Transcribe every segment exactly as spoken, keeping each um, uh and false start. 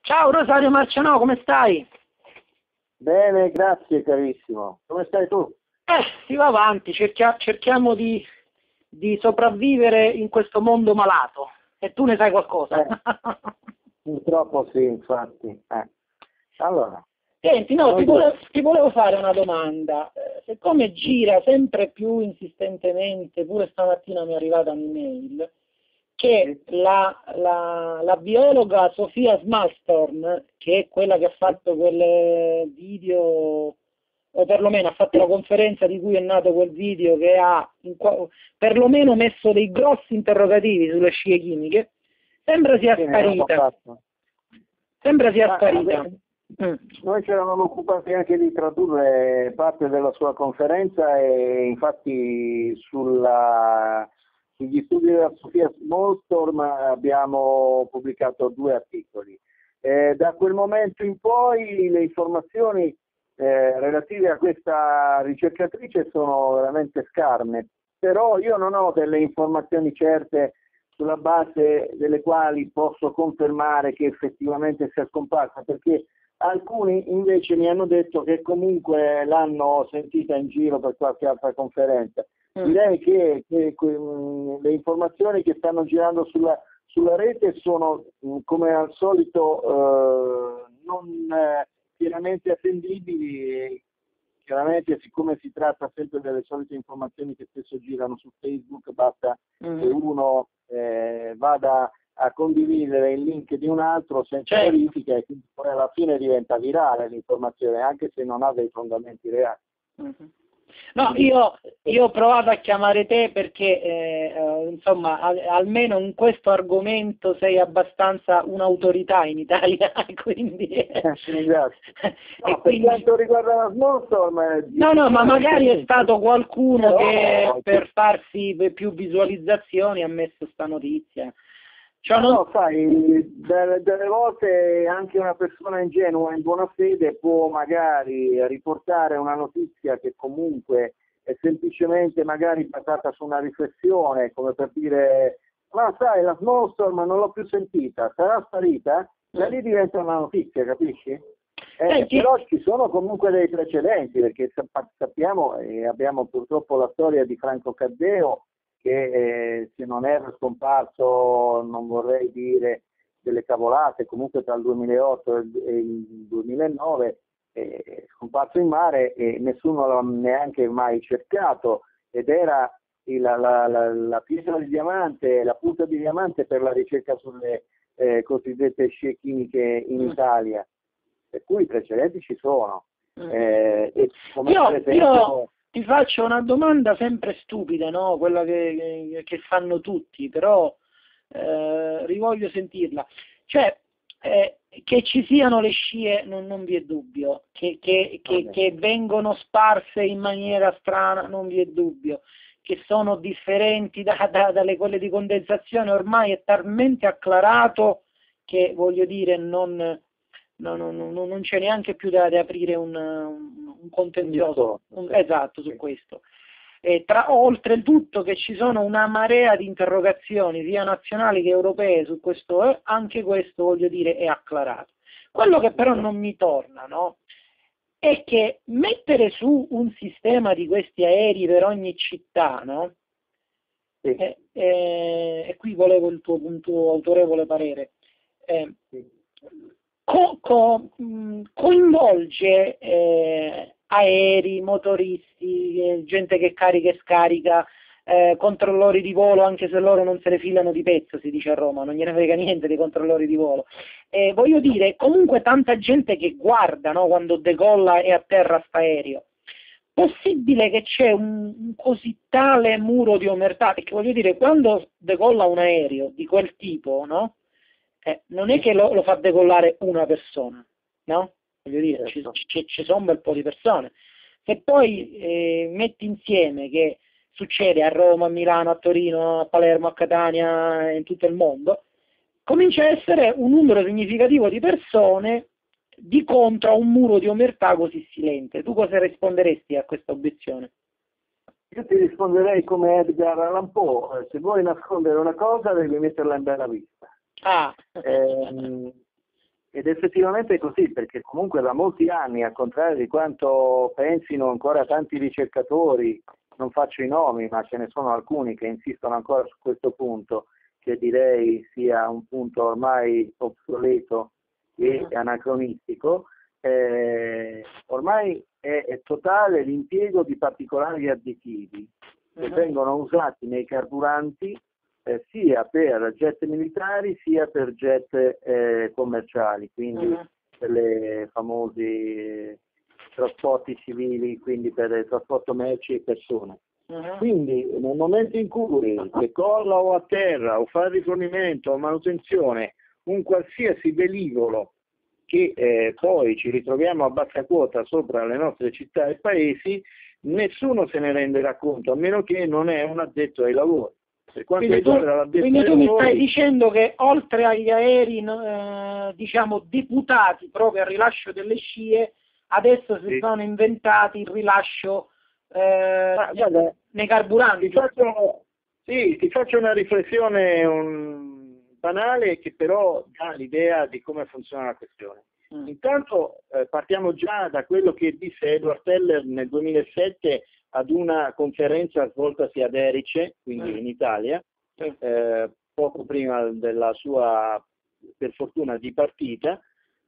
Ciao Rosario Marcianò, come stai? Bene, grazie carissimo. Come stai tu? Eh, si va avanti, cerchia- cerchiamo di, di sopravvivere in questo mondo malato. E tu ne sai qualcosa? Eh, purtroppo sì, infatti. Eh. Allora, Senti, no, ti noi due. volevo, ti volevo fare una domanda. Eh, siccome gira sempre più insistentemente, pure stamattina mi è arrivata un'email, che Sì, la, la, la biologa Sofia Smalstorm, che è quella che ha sì, fatto quel video, o perlomeno ha fatto la conferenza di cui è nato quel video, che ha in qua- perlomeno messo dei grossi interrogativi sulle scie chimiche, sembra sia sì, ne abbiamo sparita. fatto. Sembra sia Ma, sparita. vabbè, Mm. noi ci eravamo occupati anche di tradurre parte della sua conferenza e infatti sulla, sugli studi della Sofia Smallstorm abbiamo pubblicato due articoli. Eh, da quel momento in poi le informazioni eh, relative a questa ricercatrice sono veramente scarne, però io non ho delle informazioni certe sulla base delle quali posso confermare che effettivamente sia scomparsa, perché alcuni invece mi hanno detto che comunque l'hanno sentita in giro per qualche altra conferenza. Mm. Direi che, che, che mh, le informazioni che stanno girando sulla, sulla rete sono mh, come al solito eh, non eh, pienamente attendibili e chiaramente siccome si tratta sempre delle solite informazioni che spesso girano su Facebook, basta che Mm. uno eh, vada a condividere il link di un altro senza Certo. verifica e quindi poi alla fine diventa virale l'informazione anche se non ha dei fondamenti reali. Mhm. No, io, io ho provato a chiamare te perché, eh, eh, insomma, al- almeno in questo argomento sei abbastanza un'autorità in Italia, quindi, Eh, ti ringrazio. e No, per quindi, quanto riguarda la Snowstorm, eh, no, no, ma magari è stato qualcuno però, che per farsi più visualizzazioni ha messo sta notizia. Cioè, ma non... no, sai, delle, delle volte anche una persona ingenua in buona fede può magari riportare una notizia che comunque è semplicemente magari basata su una riflessione, come per dire, ma sai, la Snowstorm non l'ho più sentita, sarà sparita? Da lì diventa una notizia, capisci? Eh, Senti, però ci sono comunque dei precedenti, perché sap- sappiamo e abbiamo purtroppo la storia di Franco Caddeo, che eh, se non era scomparso, non vorrei dire delle cavolate, comunque tra il duemilaotto e il duemilanove eh, è scomparso in mare e nessuno l'ha neanche mai cercato ed era il- la, la, la, la pietra di diamante, la punta di diamante per la ricerca sulle eh, cosiddette scie chimiche in mm, Italia, per cui i precedenti ci sono. mm. Eh, e come Io, per io esempio, ti faccio una domanda sempre stupida, no? Quella che, che- che fanno tutti, però eh, rivoglio sentirla. Cioè, eh, che ci siano le scie non, non vi è dubbio, che, che- che- vabbè, che vengono sparse in maniera strana non vi è dubbio, che sono differenti da- da- dalle quelle di condensazione, ormai è talmente acclarato che voglio dire non no, no, no, no, non c'è neanche più da, da aprire un, un, un contenzioso, un- esatto, su questo. E tra, oltretutto che ci sono una marea di interrogazioni, sia nazionali che europee, su questo, eh, anche questo, voglio dire, è acclarato. Quello che però non mi torna, no, è che mettere su un sistema di questi aerei per ogni città, no, sì, e, e- e qui volevo il tuo, un tuo autorevole parere, eh, sì. co- co- mh, coinvolge eh, aerei, motoristi, eh, gente che carica e scarica, eh, controllori di volo, anche se loro non se le filano di pezzo, si dice a Roma, non gliene frega niente dei controllori di volo. Eh, voglio dire, comunque tanta gente che guarda, no, quando decolla e atterra sta aereo. Possibile che c'è un, un così tale muro di omertà? Perché voglio dire, quando decolla un aereo di quel tipo, no? Eh, non è che lo, lo fa decollare una persona, no? Voglio dire, ci, Certo. ci- ci sono un bel po' di persone. Se poi eh, metti insieme che succede a Roma, a Milano, a Torino, a Palermo, a Catania, in tutto il mondo, comincia a essere un numero significativo di persone di contro a un muro di omertà così silente. Tu cosa risponderesti a questa obiezione? Io ti risponderei come Edgar Allan Poe, eh, se vuoi nascondere una cosa devi metterla in bella vista. Ah, Ehm, ed effettivamente è così, perché comunque da molti anni, al contrario di quanto pensino ancora tanti ricercatori, non faccio i nomi, ma ce ne sono alcuni che insistono ancora su questo punto, che direi sia un punto ormai obsoleto e anacronistico, eh, ormai è, è totale l'impiego di particolari additivi che uh-huh. vengono usati nei carburanti eh, sia per jet militari sia per jet eh, commerciali, quindi uh-huh. per le famosi trasporti civili, quindi per il trasporto merci e persone. Uh-huh. Quindi nel momento in cui decolla o atterra o fa rifornimento o manutenzione un qualsiasi velivolo che eh, poi ci ritroviamo a bassa quota sopra le nostre città e paesi, nessuno se ne renderà conto, a meno che non è un addetto ai lavori. Per quanto quindi tu, riguarda l'addetto quindi ai tu mi lavori, stai dicendo che oltre agli aerei eh, diciamo deputati proprio al rilascio delle scie, adesso si sì. sono inventati il rilascio eh, Ma, guarda, nei carburanti. Ti faccio, sì, ti faccio una riflessione un, banale che però dà l'idea di come funziona la questione. Mm. Intanto eh, partiamo già da quello che disse Edward Teller nel duemilasette ad una conferenza svoltasi ad Erice, quindi mm. in Italia, eh, poco prima della sua, per fortuna, di partita,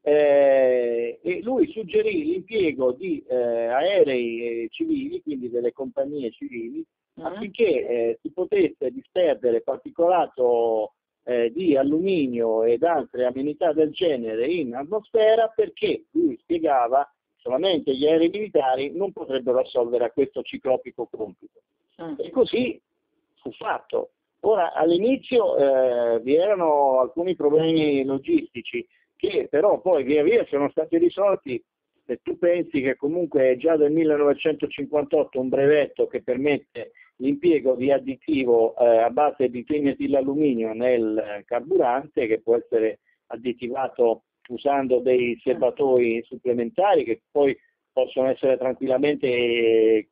eh, e lui suggerì l'impiego di eh, aerei eh, civili, quindi delle compagnie civili, uh-huh. affinché eh, si potesse disperdere particolato eh, di alluminio ed altre amenità del genere in atmosfera, perché lui spiegava solamente gli aerei militari non potrebbero assolvere a questo ciclopico compito. Uh-huh. E così fu fatto. Ora, all'inizio eh, vi erano alcuni problemi logistici che però poi via via sono stati risolti. Se tu pensi che comunque è già del millenovecentocinquantotto un brevetto che permette l'impiego di additivo eh, a base di trimetillalluminio nel carburante, che può essere additivato usando dei serbatoi supplementari che poi possono essere tranquillamente i,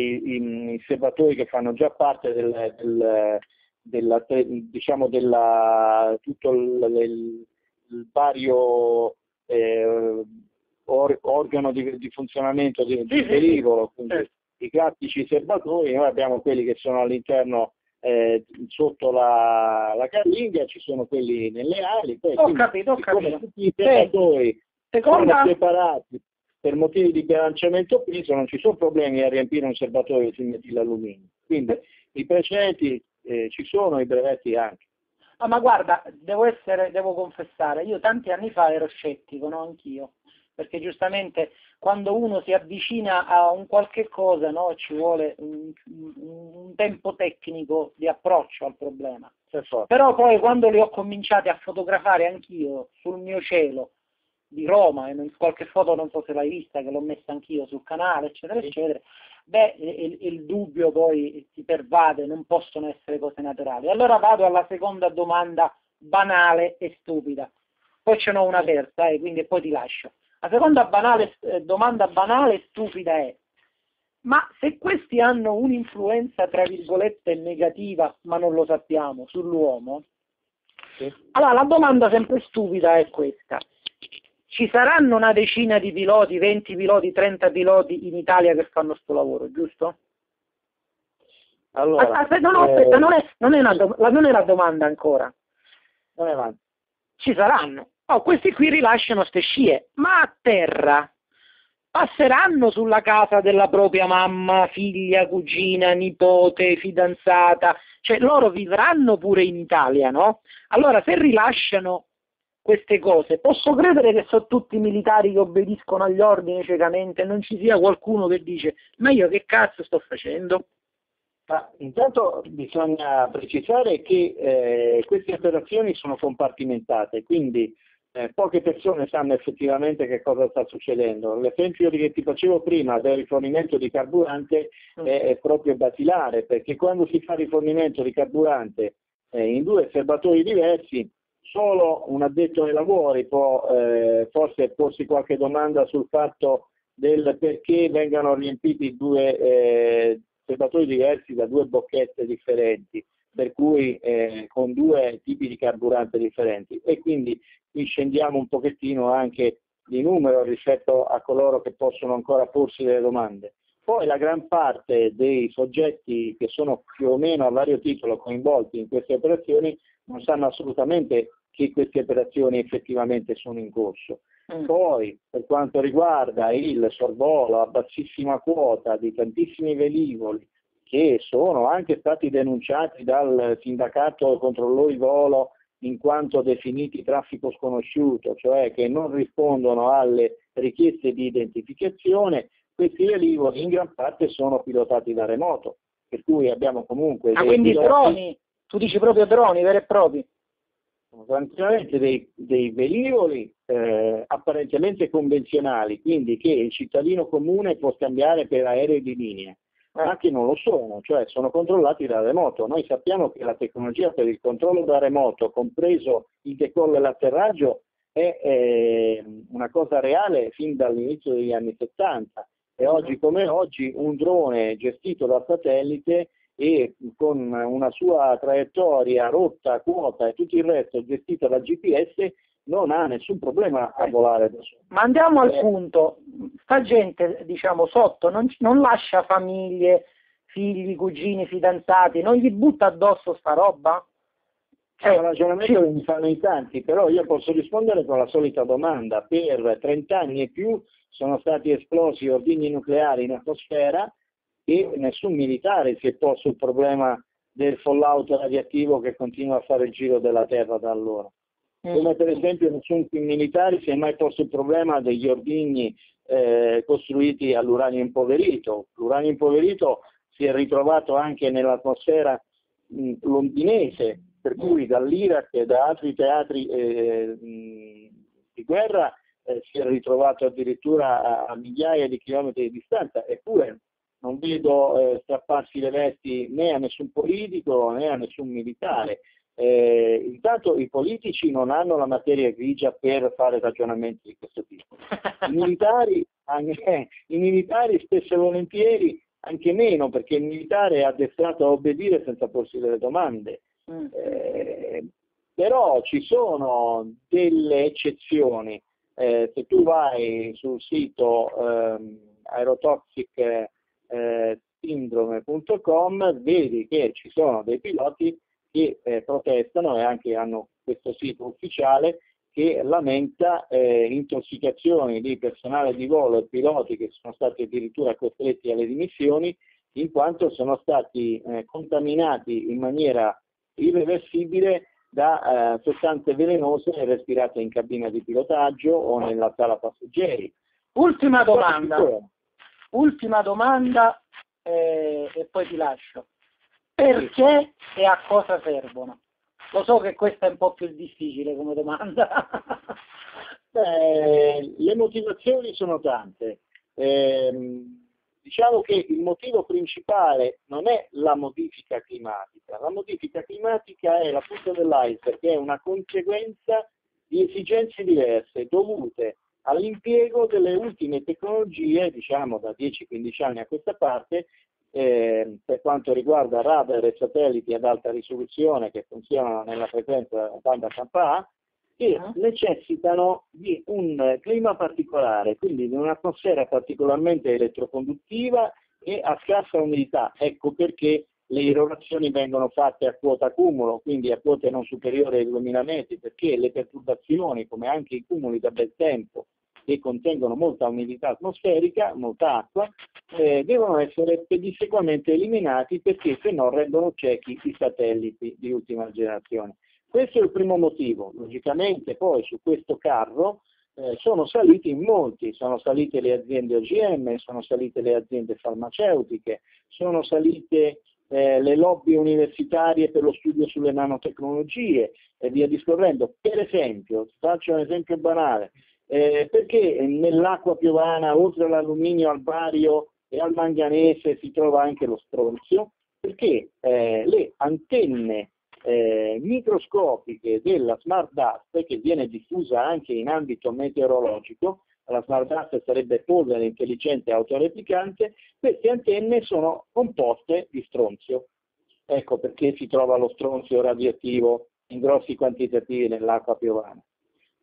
i, i serbatoi che fanno già parte del, del, della, diciamo della tutto il, il il vario eh, or, organo di, di funzionamento del di velivolo, quindi eh. i classici serbatoi. Noi abbiamo quelli che sono all'interno eh, sotto la, la carlinga, ci sono quelli nelle ali, poi ho capito, ho capito. Tutti i serbatoi Seconda... sono separati per motivi di bilanciamento peso, non ci sono problemi a riempire un serbatoio di metillalluminio, quindi eh. i precedenti eh, ci sono, i brevetti anche. Ah, ma guarda, devo essere, devo confessare, io tanti anni fa ero scettico, no? Anch'io, perché giustamente quando uno si avvicina a un qualche cosa, no, ci vuole un, un tempo tecnico di approccio al problema. Però poi quando li ho cominciati a fotografare anch'io sul mio cielo di Roma, e in qualche foto non so se l'hai vista, che l'ho messa anch'io sul canale, eccetera, eccetera, beh, il, il dubbio poi ti pervade, non possono essere cose naturali. Allora vado alla seconda domanda banale e stupida, poi ce n'ho una terza, eh, quindi poi ti lascio. La seconda banale, eh, domanda banale e stupida è: ma se questi hanno un'influenza tra virgolette negativa, ma non lo sappiamo, sull'uomo, sì. Allora la domanda sempre stupida è questa: ci saranno una decina di piloti, venti piloti, trenta piloti in Italia che fanno sto lavoro, giusto? Allora, aspetta, no, aspetta, eh... non, è, non, è una do- non è la domanda ancora. Non è avanti. Ci saranno. Oh, questi qui rilasciano ste scie, ma a terra passeranno sulla casa della propria mamma, figlia, cugina, nipote, fidanzata, cioè loro vivranno pure in Italia, no? Allora se rilasciano queste cose, posso credere che sono tutti militari che obbediscono agli ordini ciecamente e non ci sia qualcuno che dice: ma io che cazzo sto facendo? Ma intanto bisogna precisare che eh, queste operazioni sono compartimentate, quindi eh, poche persone sanno effettivamente che cosa sta succedendo. L'esempio che ti facevo prima del rifornimento di carburante mm. è, è proprio basilare, perché quando si fa rifornimento di carburante eh, in due serbatoi diversi, solo un addetto ai lavori può eh, forse porsi qualche domanda sul fatto del perché vengano riempiti due eh, serbatoi diversi da due bocchette differenti, per cui eh, con due tipi di carburante differenti, e quindi qui scendiamo un pochettino anche di numero rispetto a coloro che possono ancora porsi delle domande. Poi la gran parte dei soggetti che sono più o meno a vario titolo coinvolti in queste operazioni non sanno assolutamente che queste operazioni effettivamente sono in corso. Mm. Poi, per quanto riguarda il sorvolo a bassissima quota di tantissimi velivoli che sono anche stati denunciati dal sindacato controllori volo in quanto definiti traffico sconosciuto, cioè che non rispondono alle richieste di identificazione, questi velivoli in gran parte sono pilotati da remoto, per cui abbiamo comunque... Ah, quindi piloti... droni? Tu dici proprio droni veri e propri? Tranquillamente dei, dei velivoli eh, apparentemente convenzionali, quindi che il cittadino comune può scambiare per aerei di linea, eh. ma che non lo sono, cioè sono controllati da remoto. Noi sappiamo che la tecnologia per il controllo da remoto, compreso il decollo e l'atterraggio, è eh, una cosa reale fin dall'inizio degli anni settanta e mm. oggi come oggi un drone gestito da satellite e con una sua traiettoria, rotta, quota e tutto il resto gestita da G P S non ha nessun problema a volare da solo. Ma andiamo al eh. punto, sta gente diciamo sotto non, non lascia famiglie, figli, cugini, fidanzati, non gli butta addosso sta roba? È un ragionamento che mi fanno in tanti, però io posso rispondere con la solita domanda. Per trenta anni e più sono stati esplosi ordigni nucleari in atmosfera e nessun militare si è posto il problema del fallout radioattivo che continua a fare il giro della Terra da allora. Come per esempio nessun militare si è mai posto il problema degli ordigni eh, costruiti all'uranio impoverito. L'uranio impoverito si è ritrovato anche nell'atmosfera mh, londinese, per cui dall'Iraq e da altri teatri eh, mh, di guerra eh, si è ritrovato addirittura a, a migliaia di chilometri di distanza, eppure non vedo eh, strapparsi le vesti né a nessun politico né a nessun militare. Eh, intanto i politici non hanno la materia grigia per fare ragionamenti di questo tipo. I militari, anche, i militari spesso e volentieri anche meno, perché il militare è addestrato a obbedire senza porsi delle domande. Eh, però ci sono delle eccezioni. Eh, se tu vai sul sito eh, aerotoxic syndrome punto com vedi che ci sono dei piloti che eh, protestano e anche hanno questo sito ufficiale che lamenta eh, intossicazioni di personale di volo e piloti che sono stati addirittura costretti alle dimissioni in quanto sono stati eh, contaminati in maniera irreversibile da eh, sostanze velenose respirate in cabina di pilotaggio o nella sala passeggeri. Ultima domanda. Ultima domanda eh, e poi ti lascio. Perché e a cosa servono? Lo so che questa è un po' più difficile come domanda. Beh, le motivazioni sono tante. Eh, diciamo che il motivo principale non è la modifica climatica. La modifica climatica è la punta dell'iceberg, che è una conseguenza di esigenze diverse dovute all'impiego delle ultime tecnologie, diciamo da dieci quindici anni a questa parte, eh, per quanto riguarda radar e satelliti ad alta risoluzione che funzionano nella frequenza banda K A, che necessitano di un clima particolare, quindi di un'atmosfera particolarmente elettroconduttiva e a scarsa umidità. Ecco perché le irrorazioni vengono fatte a quota cumulo, quindi a quote non superiori ai duemila metri, perché le perturbazioni, come anche i cumuli da bel tempo, che contengono molta umidità atmosferica, molta acqua, eh, devono essere pedissequamente eliminati perché se no rendono ciechi i satelliti di ultima generazione. Questo è il primo motivo. Logicamente poi su questo carro eh, sono saliti in molti, sono salite le aziende O G M, sono salite le aziende farmaceutiche, sono salite eh, le lobby universitarie per lo studio sulle nanotecnologie e via discorrendo. Per esempio, faccio un esempio banale, eh, perché nell'acqua piovana, oltre all'alluminio, al bario e al manganese si trova anche lo stronzio? Perché eh, le antenne Eh, microscopiche della smart dust, che viene diffusa anche in ambito meteorologico, la smart dust sarebbe polvere intelligente autoreplicante, queste antenne sono composte di stronzio. Ecco perché si trova lo stronzio radioattivo in grossi quantitativi nell'acqua piovana.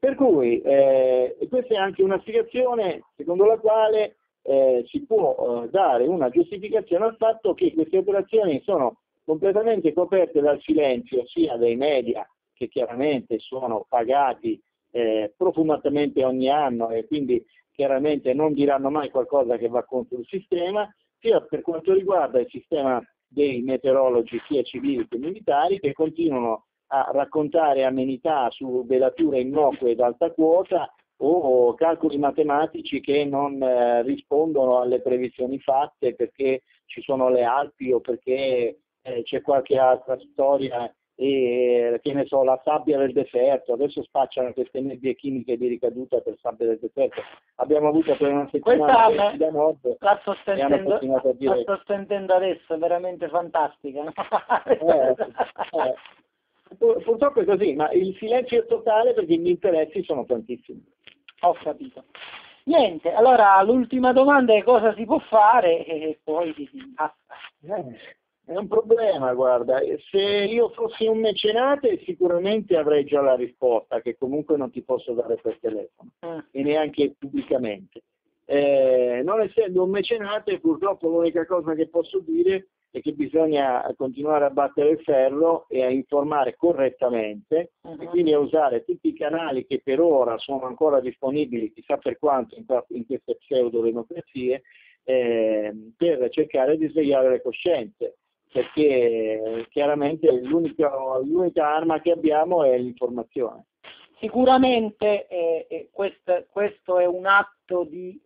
Per cui eh, questa è anche una spiegazione secondo la quale eh, si può eh, dare una giustificazione al fatto che queste operazioni sono completamente coperte dal silenzio sia dei media, che chiaramente sono pagati eh, profumatamente ogni anno e quindi chiaramente non diranno mai qualcosa che va contro il sistema, sia per quanto riguarda il sistema dei meteorologi sia civili che militari, che continuano a raccontare amenità su velature innocue ad alta quota o calcoli matematici che non eh, rispondono alle previsioni fatte perché ci sono le Alpi o perché eh, c'è qualche altra storia, e che ne so, la sabbia del deserto, adesso spacciano queste nebbie chimiche di ricaduta per sabbia del deserto. Abbiamo avuto per una settimana Questa da nord la sto e hanno sentendo, continuato a dire... la sto sentendo adesso, è veramente fantastica. No? Eh, eh. Purtroppo è così, ma il silenzio è totale perché gli interessi sono tantissimi. Ho capito. Niente, allora l'ultima domanda è cosa si può fare e poi basta. Eh, è un problema, guarda, se io fossi un mecenate sicuramente avrei già la risposta, che comunque non ti posso dare per telefono, Mm. e neanche pubblicamente. Eh, non essendo un mecenate, purtroppo l'unica cosa che posso dire è che bisogna continuare a battere il ferro e a informare correttamente, Uh-huh. e quindi a usare tutti i canali che per ora sono ancora disponibili, chissà per quanto, in, in queste pseudo-democrazie, eh, per cercare di svegliare le coscienze, perché chiaramente l'unica, l'unica arma che abbiamo è l'informazione. Sicuramente eh, eh, questo, questo è un atto di,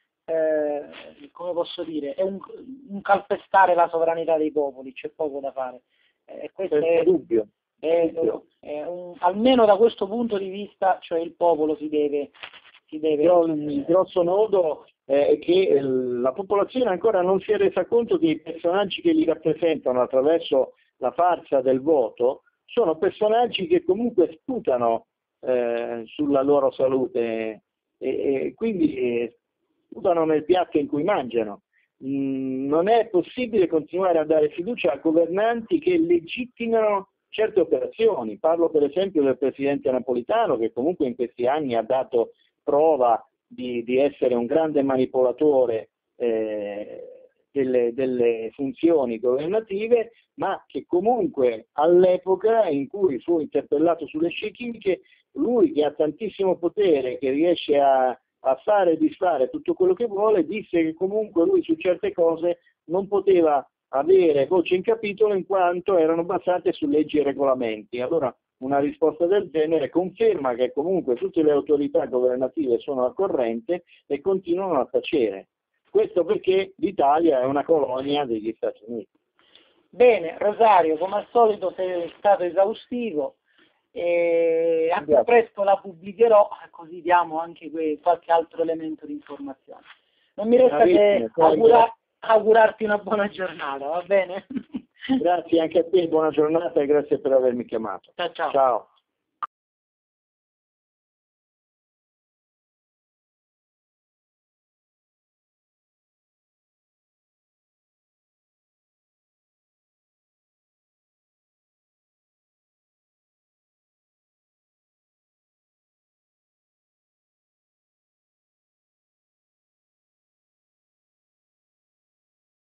eh, come posso dire, è un, un calpestare la sovranità dei popoli, c'è poco da fare. Eh, questo è, dubbio. è, è un, almeno da questo punto di vista, cioè il popolo si deve... Si deve Però il grosso nodo è che la popolazione ancora non si è resa conto che i personaggi che li rappresentano attraverso la farsa del voto sono personaggi che comunque sputano eh, sulla loro salute e, e quindi eh, sputano nel piatto in cui mangiano. Mm, non è possibile continuare a dare fiducia a governanti che legittimano certe operazioni. Parlo per esempio del presidente Napolitano, che comunque in questi anni ha dato prova di, di essere un grande manipolatore eh, delle, delle funzioni governative, ma che comunque all'epoca in cui fu interpellato sulle scie chimiche, lui che ha tantissimo potere, che riesce a, a fare e disfare tutto quello che vuole, disse che comunque lui su certe cose non poteva avere voce in capitolo in quanto erano basate su leggi e regolamenti. Allora una risposta del genere conferma che comunque tutte le autorità governative sono al corrente e continuano a tacere. Questo perché l'Italia è una colonia degli Stati Uniti. Bene, Rosario, come al solito sei stato esaustivo, e a più presto la pubblicherò, così diamo anche que- qualche altro elemento di informazione. Non mi resta che augura- augurarti una buona giornata, va bene? Grazie anche a te, buona giornata e grazie per avermi chiamato. Ciao ciao. Ciao.